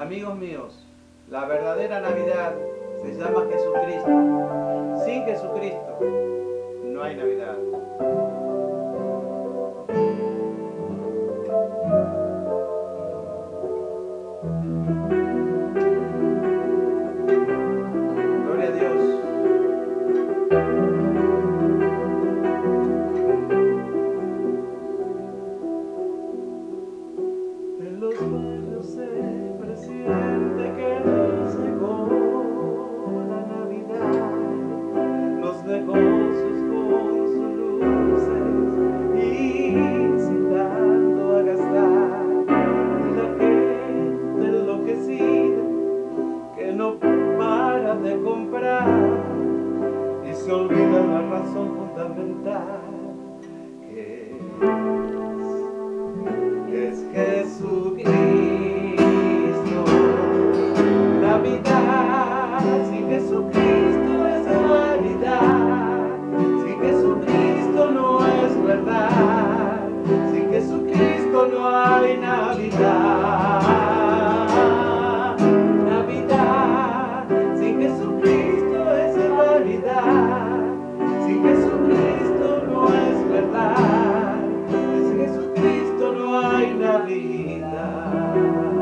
Amigos míos, la verdadera Navidad se llama Jesucristo. Sin Jesucristo no hay Navidad. Gloria a Dios. En los barrios se presiente que llegó la Navidad, los negocios con sus luces incitando a gastar, y la gente enloquecida que no para de comprar y se olvida la razón fundamental que es Jesucristo. Navidad, sin Jesucristo es realidad, sin Jesucristo no es verdad, sin Jesucristo no hay Navidad. Navidad, sin Jesucristo es realidad, sin Jesucristo no es verdad, sin Jesucristo no hay Navidad.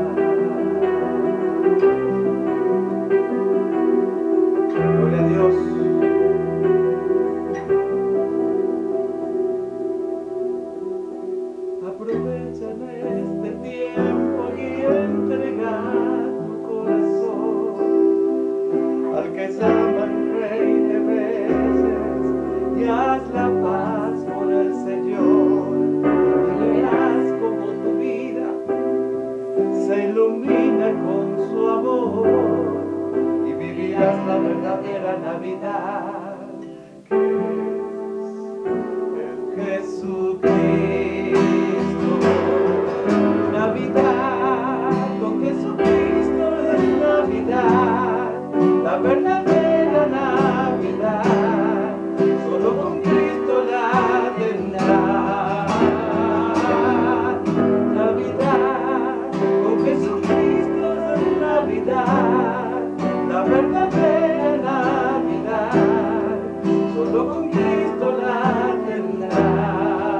Gloria a Dios. Aprovecha este tiempo y entrega tu corazón al que llaman Rey de Reyes, y haz la paz por el Señor, y verás como tu vida se ilumina con su amor, y vivirás la verdadera Navidad, que es Jesucristo. Navidad, con Jesucristo es Navidad, la verdadera Navidad, solo con Cristo la tendrás. Navidad, con Jesucristo es Navidad, la verdadera Navidad, solo con Cristo la tendrás.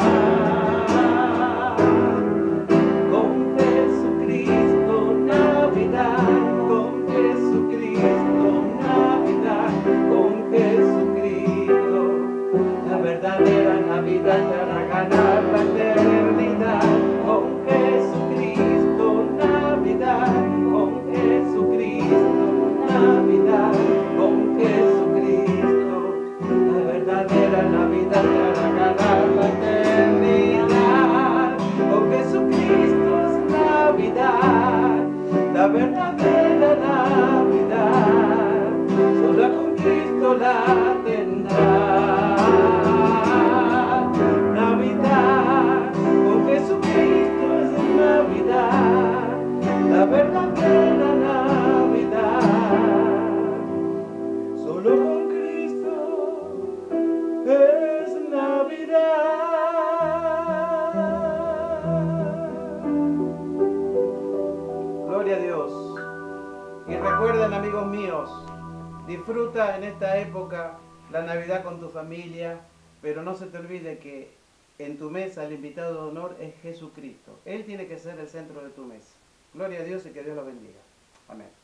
Con Jesucristo Navidad, con Jesucristo Navidad, con Jesucristo, la verdadera Navidad te hará ganar la eternidad. Con Jesucristo Navidad, con Jesucristo Navidad, con Jesucristo, la verdadera Navidad te hará ganar la eternidad. Con Jesucristo es Navidad, la verdadera Navidad, solo con Cristo la tendrás. Navidad, con Jesucristo es Navidad, la verdadera Navidad, solo con Cristo es Navidad. Gloria a Dios. Y recuerden, amigos míos, disfruta en esta época la Navidad con tu familia, pero no se te olvide que en tu mesa el invitado de honor es Jesucristo. Él tiene que ser el centro de tu mesa. Gloria a Dios y que Dios lo bendiga. Amén.